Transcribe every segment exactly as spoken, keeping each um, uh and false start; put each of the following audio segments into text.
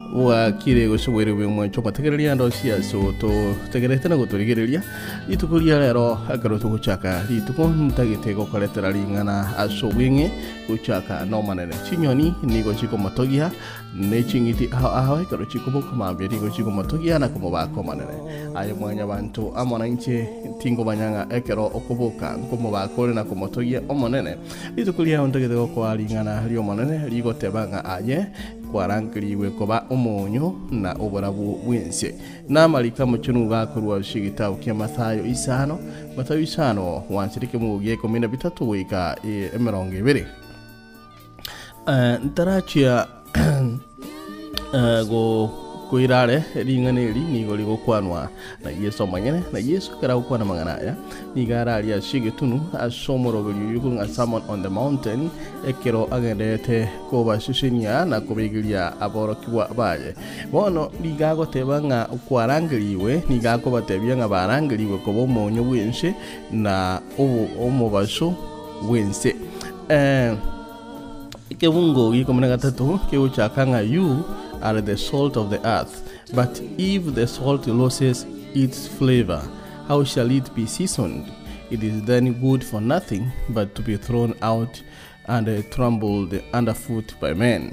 wa kire gusubwere we mwancho mategereria ndo cia so to tegerete na guturigereria itukuria rero akaro tuguchaka rituko ntagite gokoretera ringana asobwinge guchaka no manene chinyoni nigo chiko matogia ne chingiti aho akaro chiko bokuma nigo chiko matogia na kumubako manene ayo mwanya bantu amona inche tingo banyanga ekero okubuka kumubako na kumotogia omonene itukuria ntagite gokwa ringana rio manene ligo tebanga aye kwarangiriwe koba umunyu na uburabu bwinse namalika muchunu gakurwa shigitabu kya Mathayo isano Mathayo isano wansirike mugiye komina bitatu wika emirongo ibiri eh ntarachia go kuirare ringaneri nigo ligo kwanwa na Yesu manyene na Yesu kara kwana mangana ya nigara ya shigitunu asomoro byu yugunga Sermon on the Mountain ekero agendete ko bashishenya na kubigiria aboro kiwa baye bono ligago tebanga kwarangiriwe nigago batebya nga barangiriwe ko bomonyo bwinse na obo omubasho bwinse eh kebungo yikomena gatatu kewuchakanga you are the salt of the earth. But if the salt loses its flavor, how shall it be seasoned? It is then good for nothing but to be thrown out and uh, trampled underfoot by men.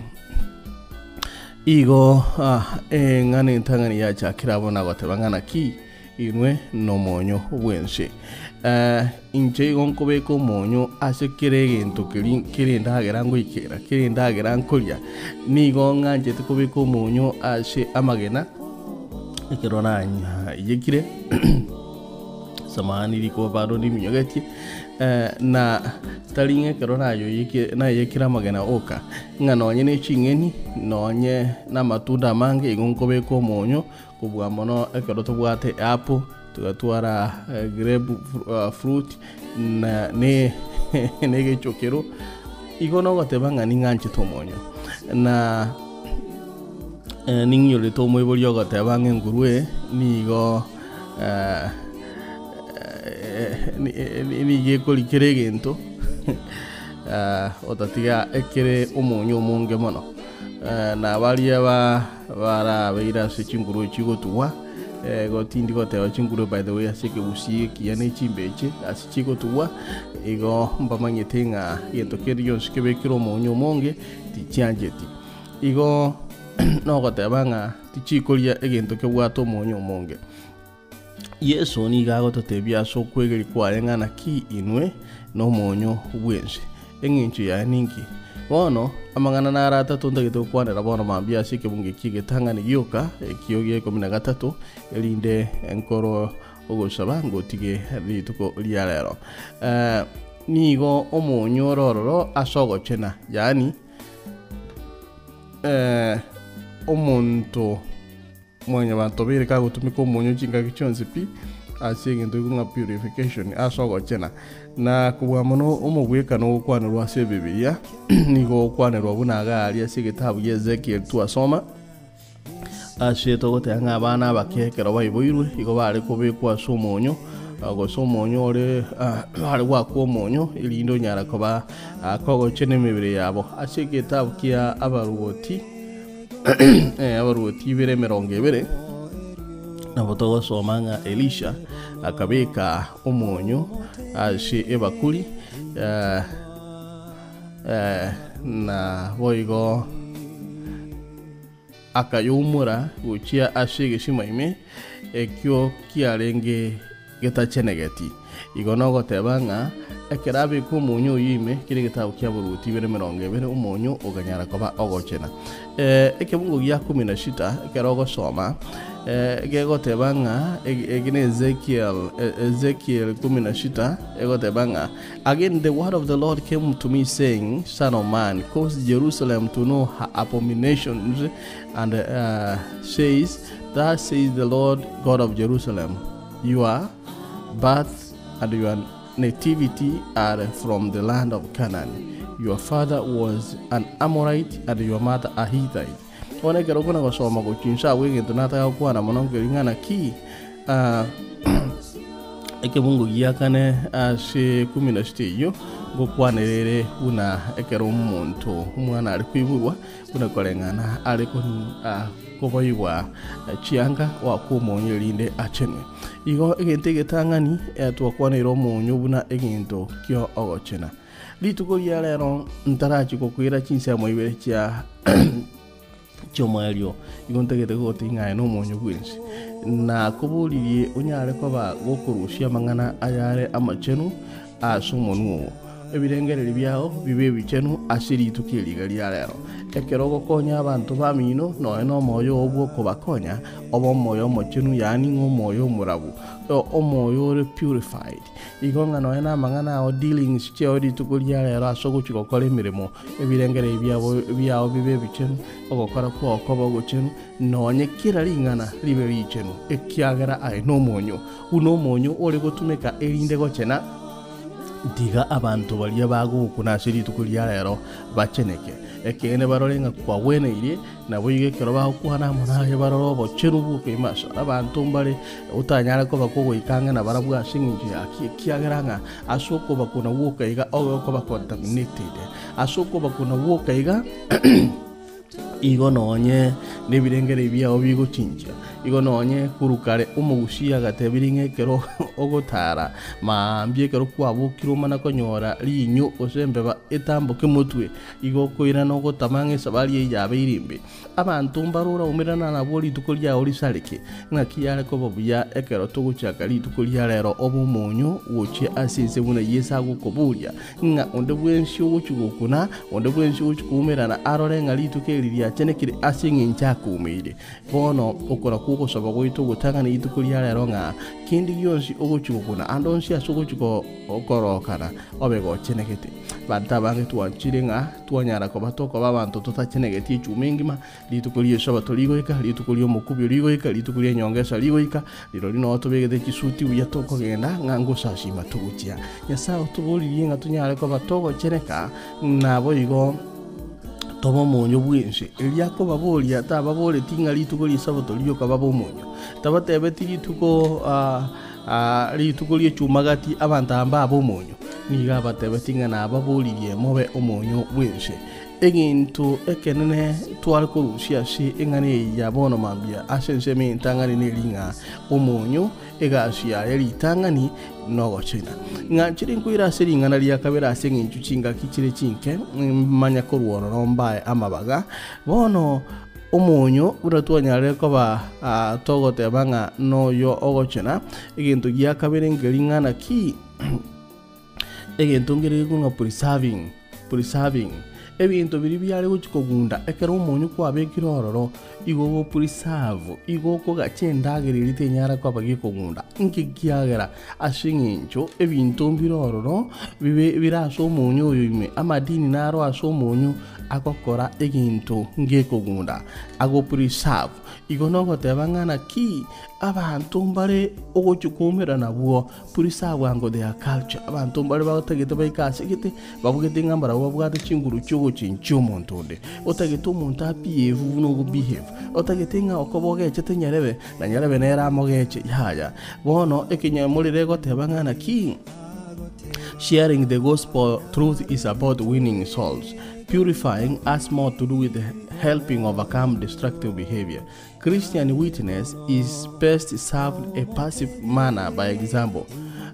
Igo ah e ngani ntangani ya chakira bona gotebangana ki inwe no monyo bwense eh inje gonkobe ko monyo ase kirege kiri kirinda gerango ikira kirinda gerankolia nigo nganje tukobe ko monyo ase amagena ikirona anya yekire samani liko bado ni myogati eh na talinge kirona yo yike na yekira magena oka nganonye ne chingeni nonye na matunda mange gonkobe ko monyo kubwa mono ekero tubwate apple tugatwara uh, grape uh, fruit na ne nege chokero igono gotebanga ninganche tomonyo na uh, ninyo le tomo ibolyo gotebanga ngurwe nigo uh, ni ni yekoli kiregento uh, otatiga ekere omonyo monge mono uh, na balia ba bara beira se chinguru chigo tuwa eh gotindi gotewa chinguru by the way asike busie kiane chimbeche asichiko tuwa igo mbamanyetenga yento keriyo sikebe kiro monyo monge tichanjeti igo no gotebanga tichikolia egento kebwato monyo monge Yesu ni gago totebia so kwegeri kwarenga na ki inwe no monyo bwense enginchu ya ninki bono amangana narata tonda gito kwanera bono mambia sike bunge kige tangani yoka kiyoge komina gatatu elinde enkoro ogoshabango tige rituko liarero eh nigo omonyo rororo asogo chena yani eh omonto mwanya bantu bire kago tumiko omonyo chinga kichonzi pi asige ndugunga purification asogo chena na kubwa muno umugweka no kwanirwa se bibiya nigo kwanirwa bunaga ali asige tabu Ezekiel twasoma ashe togote anga abana bakekero bayiboirwe igo bari kubikwa somonyo ago somonyo ore bari gwakwo omonyo ilindo nyara koba akogo chene mibire yabo asige tabu kia abaruoti eh abaruoti bire mirongo ibere nabotogo somanga Elisha akabeka omonyo ashe ebakuli uh, uh, na boigo akayumura uchia ashe geshimaime ekyo kiarenge getachenegeti igono gotebanga ekerabe ko omonyo yime kire getabu kya buruti bere mirongo ibere omonyo oganyara koba ogochena eh ekebungo gya kumi na sita ekerogo soma eh gegotebanga egine Ezekiel Ezekiel kumi na sita egotebanga again the word of the Lord came to me saying, son of man, cause Jerusalem to know her abominations and uh, says, thus says the Lord God of Jerusalem, your birth and your nativity are from the land of Canaan. Your father was an Amorite and your mother a Hittite. One kero kuna gosoma go chinsha wege tunataka kuwa na monongo lingana ki uh, eke mungu giyakane ase kumi na sita iyo gokwanirire una ekero omuntu umwana ari kwiburwa una korengana ariko koboywa chianga wa kumonye linde achenwe igo egente getangani twakwanira omonyo buna eginto kyo ogochena lituko yalero ntarachi kokwira chinsa moibere chia chomario igo ntegete gotinga no monyo bwinsi na kuburirie unyare koba gokurushia mangana ayare amachenu asumonu ebirengereri byao bibe bichenu asiri tukiriga lyarero ekero gokonya abantu bamino no eno moyo obwo kobakonya obo moyo mochenu yani ngo moyo murabu o moyo purified igonga no ena mangana o dealings cheori tukulyarero asogo chikokore mirimo ebirengereri byabo byao bibe bichenu ogokora kwa okobo gochenu nonye kira lingana libe bichenu ekiagera ai no monyo uno monyo ore gotumeka erinde gochena diga abantu baliya bago kunashiri tukulyarero bacheneke ekene barolenga kwa wene ile nabo yigekero baho kuhana munaye baroro bochenu buke imasha abantu mbale utanyara ko bakogo ikanga na barabwa shingi akiageranga asoko bakuna woka iga ogo ko bakontaminated asoko bakuna woka iga igo nonye nebirengere byao bigo chinja igo nonye kurukare umugushia gatebiringe kero ogotara mambye kero kwabukiro mana konyora linyo osembe ba etambuke mutwe igo koira no gotamange sabali yabe irimbe abantu mbarura umirana na boli tukolya oli saleke ngakiyale ko bobuya ekero tuguchaka li tukolya lero obumonyo woche asinse buna yesa gukobulya nga onde bwenshi oguchugukuna onde bwenshi oguchukumirana arolenga li tukeliria chenekire asinge nchakumire bono okora kuko saba goito gutanga ni itukulia lero nga kindi yonsi oguchugukuna andonsi asoguchuko okorokana obego chenekete bantabange tuanchirenga tuanyara ko batoko babantu tutachenegeti chumingima litukulie saba toligoika litukulie mukubyo ligoika litukulie nyongesa ligoika liro lino otobegete kisuti uyatoko genda ngango sashima tugutia yasa tubuli yenga tunyara ko batoko cheneka nabo igo tomo monyo bwinshi eliako baboli ata babole tinga lituko lisabo tolio kababo monyo tabatebe tilituko a a lituko lie chumagati abanta amba abo monyo niga batebe tinga na baboli ye mobe omonyo bwinshi egintu ekenene twali kurushia shi engane ya bono mambia asense me ntangani nelinga omonyo egashia yali tangani nogo china nga chiri nkuira seringa na liya kabera asengi nchuchinga kichire chinke manya koruono nombae amabaga bono omonyo uratuanyare ko ba uh, togote banga no yo ogochena egintu giya kabere ngelinga na ki egintu ngere kunga preserving preserving ebintu biri byali gukikogunda ekero omonyo kwa bekiro ororo igo preserve igo ko gachendagere litenyara kwa bagikogunda nkikiagera ashingincho ebintu mbirororo bibe biraso omonyo oyime amadini naro aso omonyo akokora egintu ngekogunda ago preserve igo no gotebangana ki abantu mbare ogochukumira nabwo preserve ango their culture abantu mbare bategete baikase gite babugete ngambara babwate chinguru cyo chincho montonde otagete umuntu apieve no go behave otagete nga okoboge chete nyarebe na nyarebe nera mogeche yaya bono ekinyamulire gotebangana ki sharing the gospel truth is about winning souls. Purifying has more to do with helping overcome destructive behavior. Christian witness is best served a passive manner by example.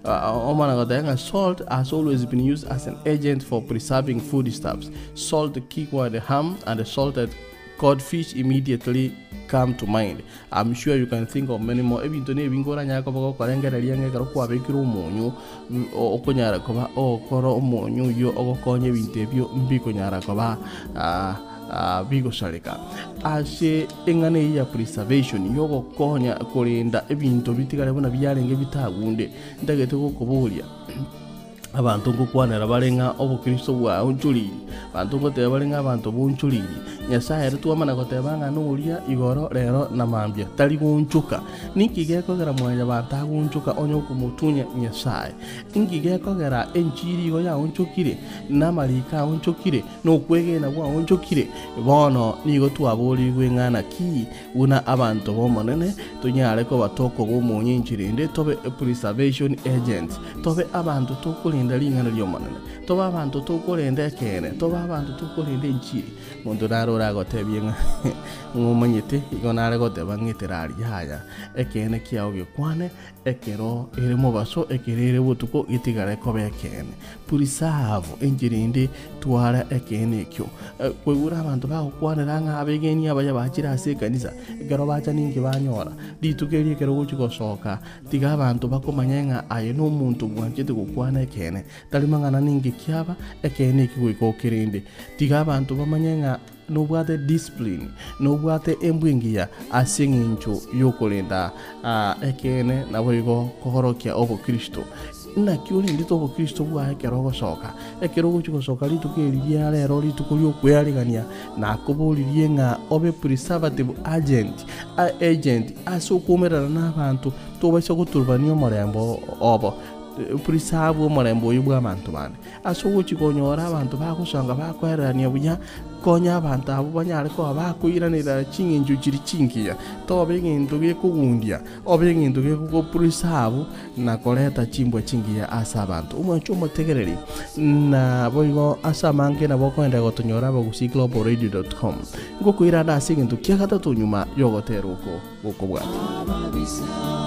Uh, salt has always been used as an agent for preserving foodstuffs. Salt kick the ham and the salted codfish immediately come to mind. I'm sure you can think of many more. Ebi ntone bingora nyako bako korengera liange karo kwa bekiro omonyo okonyara koba okoro omonyo yo ogokonye bintebyo mbiko nyara koba ah Uh, bigo shaleka ashe engane ya preservation yogo konya kulinda ebintu bitigale bona byalenge bitagunde ndagete ko kubulia abantu ngukwanira barenga obukristo bwa unchuliri abantu ngote barenga abantu bunchuliri Nyasaye rituamana gotebanga nuria igoro rero na mambia tari gunchuka nikigekogera mwanya banta gunchuka onyo kumutunya Nyasaye ingigekogera enchiri go ya unchukire na marika unchukire no kwege na bwa unchukire bono nigo twabori gwengana ki una abantu bomonene tunyare ko batoko go munyinchirinde tobe preservation agents tobe abantu tukulinda lingana lyomonene toba abantu tukulinda kene toba abantu tukulinda enchiri muntu narora gotebyenga ngumanyite igonare goteba ngitirari haya ekene kiao gikwane ekero ere mubaso ekerere butuko gitigare kobe ekene preserve enchirinde twara ekene kyo kwegura abantu bakwanira nga abegeni abaya bakira ase kanisa ekero bacha ningi banyora ditukeri ekero guchikosoka tiga abantu bakomanyenga aye no muntu bwanchete gukwana ekene talimangana ningi kyaba ekene kigwikokirinde tiga abantu bamanyenga nobwate discipline nobwate embwingia asingincho yokolenda uh, ekene naboigo kohorokia obo Kristo na kiuri ndito obo Kristo bwa ekero gosoka ekero gochikosoka litukeriria lero litukulio kwearigania na kobolirie nga obe preservative agent a agent asukumerana n'abantu tobasha guturbania omorembo obo preserve omorembo yubwa abantu bane asuguchikonyora abantu bakusanga bakwerania bunya konya abantu abo banyare ko bakuiranira chinginju chiri chingia tobe gintu gikugundia obe gintu gikuko preserve na koleta chimbwe chingia asa abantu umwancho motegereri na boigo asa mange na bokwenda gotonyora bagusi global radio dot com ngokuira da sigintu kiagata tunyuma yogoteruko gukobwa